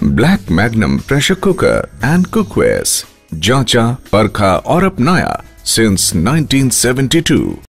Black magnum pressure cooker and cookwares, जांचा, परखा और अपनाया सिंस 1972।